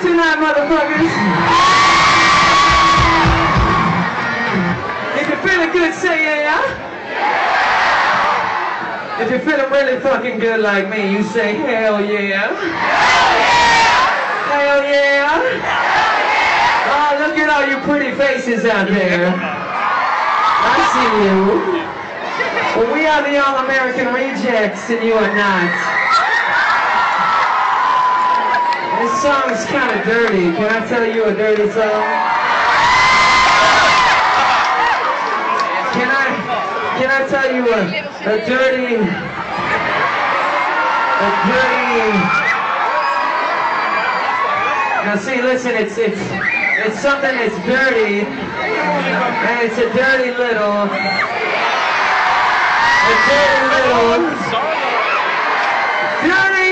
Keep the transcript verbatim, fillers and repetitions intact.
tonight, motherfuckers. If you're feeling good, say yeah. If you're feeling really fucking good like me, you say hell yeah. Hell yeah. Hell yeah. Oh, look at all you pretty faces out there. I see you. Well, we are the All-American Rejects, and you are not. This song's kind of dirty. Can I tell you a dirty song? Can I, can I tell you a, a dirty, a dirty... Now see, listen, it's, it's, it's something that's dirty, and it's a dirty little... A dirty little... Dirty...